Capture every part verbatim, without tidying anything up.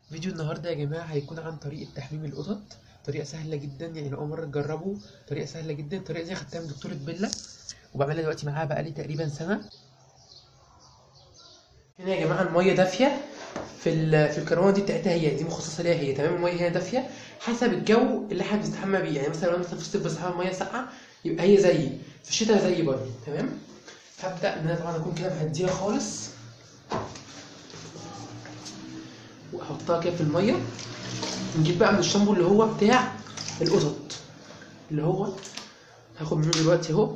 فيديو النهارده يا جماعة هيكون عن طريقة تحميم القطط. طريقة سهلة جدا، يعني لو أول مرة تجربوا طريقة سهلة جدا. الطريقة دي خدتها من دكتورة بيلا وبعملها دلوقتي معاها بقالي تقريبا سنة. هنا يا جماعة المية دافية في ال في الكرونة دي بتاعتها، هي دي مخصصة ليها هي، تمام. المية هنا دافية حسب الجو اللي احنا بنستحمى بيه، يعني مثلا لو مثلا في الصيف بستحمى مية ساقعة يبقى هي زيي، في الشتاء زيي برضه، تمام. هبدأ إن أنا طبعا أكون كده مهديها خالص وأحطها كده في المية. نجيب بقى من الشامبو اللي هو بتاع القطط، اللي هو هاخد منه دلوقتي اهو،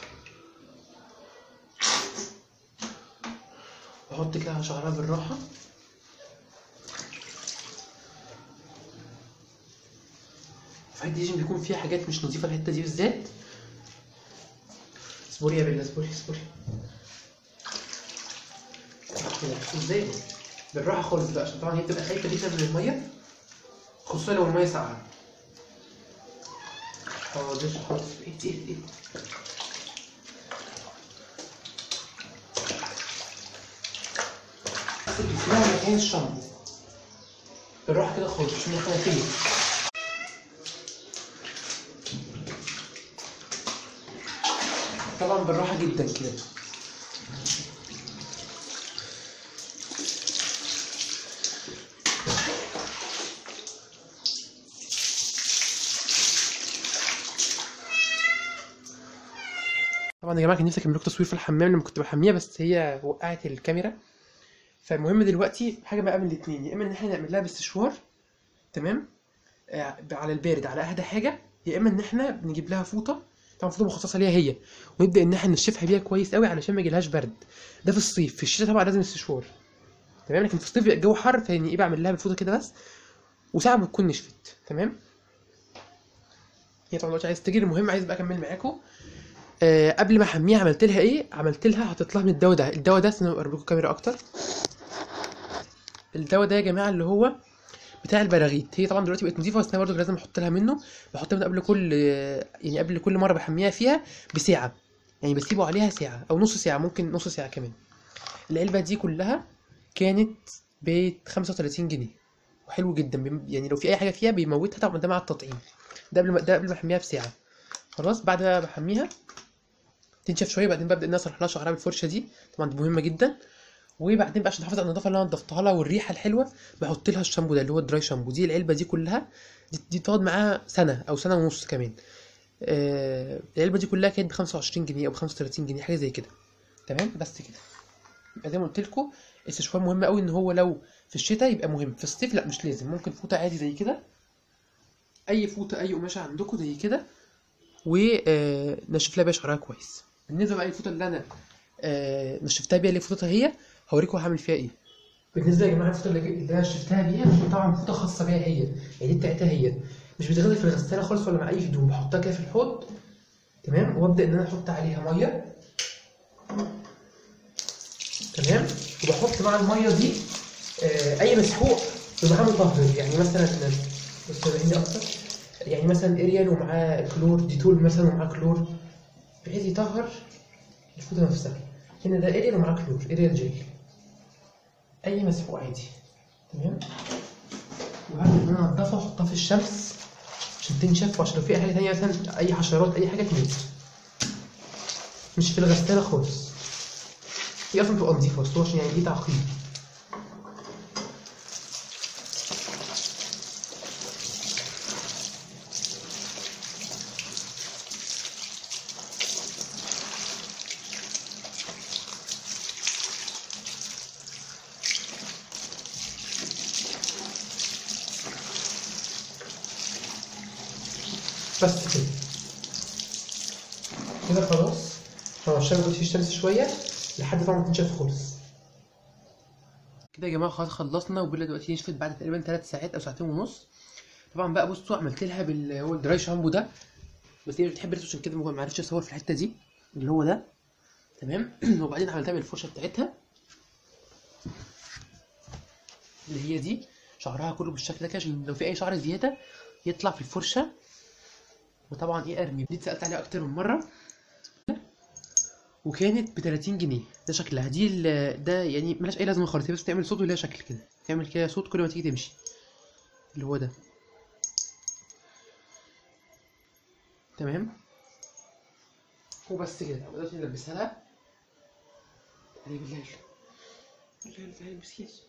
واحط كده على شعرها بالراحه. في حته دي بيكون فيها حاجات مش نظيفه، الحته دي بالذات. اصبري يا بيلا، اصبري اصبري كده ازاي، بالراحه خالص بقى، عشان طبعا هي بتبقى خايفه جدا من الميه، خصوصا لو الميه ساقعه. حاضر حاضر، ايه ايه ايه اسمها مكان الشامبو، بالراحه كده خالص، مش من الحنفيه. طبعا بالراحه جدا كده. طبعا يا جماعه كان نفسي اكمل لكم تصوير في الحمام لما كنت بحميها، بس هي وقعت الكاميرا. فالمهم دلوقتي حاجه بقى من الاثنين، يا اما ان احنا نعمل لها باستشوار، تمام، آه على البارد على اهدى حاجه، يا اما ان احنا بنجيب لها فوطه، طبعا فوطه مخصصه ليها هي، ونبدا ان احنا ننشفها بيها كويس قوي علشان ما يجيلهاش برد. ده في الصيف. في الشتاء طبعا لازم استشوار، تمام. لكن في الصيف بيبقى الجو حر، فيعني ايه، بعمل لها بالفوطه كده بس، وساعه ما تكون نشفت، تمام. هي طبعا دلوقتي عايز تجري. المهم عايز بقى اكمل معاكم. آه قبل ما احميها عملت لها ايه؟ عملت لها حطيت لها من الدواء ده. الدواء ده استنى اقرب لكم كاميرا اكتر. الدواء ده يا جماعه اللي هو بتاع البراغيث. هي طبعا دلوقتي بقت نظيفه، بس انا برضه لازم احط لها منه. بحط منه قبل كل يعني قبل كل مره بحميها فيها بساعه، يعني بسيبه عليها ساعه او نص ساعه، ممكن نص ساعه كمان. العلبه دي كلها كانت ب خمسة وتلاتين جنيه، وحلو جدا، يعني لو في اي حاجه فيها بيموتها. طبعا ده مع التطعيم. ده قبل ما ده قبل ما احميها بساعه. خلاص بعد ما بحميها تنشف شويه، بعدين ببدا ان انا اصلح لها شعرها بالفرشه دي، طبعا دي مهمه جدا. وبعدين بقى عشان احافظ على النظافه اللي انا نضفتها لها والريحه الحلوه، بحط لها الشامبو ده اللي هو الدراي شامبو. دي العلبه دي كلها دي, دي تقعد معاها سنه او سنه ونص كمان. آه العلبه دي كلها كانت ب خمسة وعشرين جنيه او ب خمسة وتلاتين جنيه، حاجه زي كده، تمام. بس كده. يبقى زي ما قلت لكم الاستشفاء مهم قوي، ان هو لو في الشتاء يبقى مهم، في الصيف لا مش لازم. ممكن فوطه عادي زي كده، اي فوطه اي قماشه عندكم زي كده، ونشف لها بيها شعرها كويس. بالنسبه بقى للفوطه اللي انا آه نشفتها بيها، اللي فوطتها هي، هوريكم هعمل فيها ايه. بالنسبه يا جماعه الفوطه اللي اللي انا شفتها بيها، طبعا فوطه خاصه بيها هي، يعني دي بتاعتها هي، مش بتغسل في الغساله خالص ولا مع اي هدوم. بحطها كده في الحوض، تمام، وابدا ان انا احط عليها ميه، تمام. وبحط مع الميه دي آه اي مسحوق بمعاه مطهر، يعني مثلا بصوا هنا اكتر، يعني مثلا اريال ومعاه كلور، ديتول مثلا ومعاه كلور، بحيث يطهر الفوطه نفسها. هنا ده اريال ومعاه كلور، اريال جل، اي مسحوق عادي، تمام. وهبدا ان انا انضفها واحطها في الشمس عشان تنشف، وعشان لو في اي حاجه تانيه مثلا اي حشرات اي حاجه تموت. مش في الغساله خالص، هي اصلا تبقى نضيفه، بس هو عشان يعني دي تعقيم. بس كده كده خلاص. طبعا الشمس دلوقتي في الشمس شويه لحد طبعا ما تنشف خالص. كده يا جماعه خلاص خلصنا، وبيلا دلوقتي نشفت بعد تقريبا ثلاث ساعات او ساعتين ونص. طبعا بقى بصوا عملت لها بال هو الدراي شامبو ده، بس هي مش بتحب ريحته عشان كده ما عرفتش اصور في الحته دي اللي هو ده، تمام. وبعدين عملتها بالفرشه بتاعتها اللي هي دي، شعرها كله بالشكل ده كده، عشان لو في اي شعر زياده يطلع في الفرشه. وطبعا ايه، ارمي دي اتسالت عليها اكتر من مره، وكانت ب تلاتين جنيه. ده شكلها دي ده يعني ملهاش اي لازمه خالص، هي بس تعمل صوت وليها شكل كده، تعمل كده صوت كل ما تيجي تمشي. اللي هو ده. تمام. وبس كده دلوقتي نلبسها لها. تعالي بالله بالله تعالي البسيس.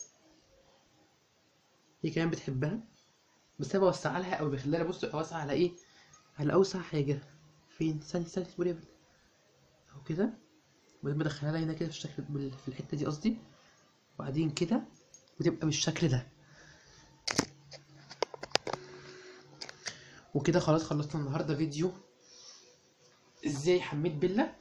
هي كمان بتحبها، بس انا بوسعها لها قوي، بخليها بص اوسع على ايه، على اوسع حاجه. فين؟ ثانيه ثانيه اصبري اهو كده، وبعدين بدخلها لها هنا كده في الشكل بال- في الحته دي قصدي، وبعدين كده وتبقى بالشكل ده. وكده خلاص خلصنا النهارده فيديو ازاي حميت بيلا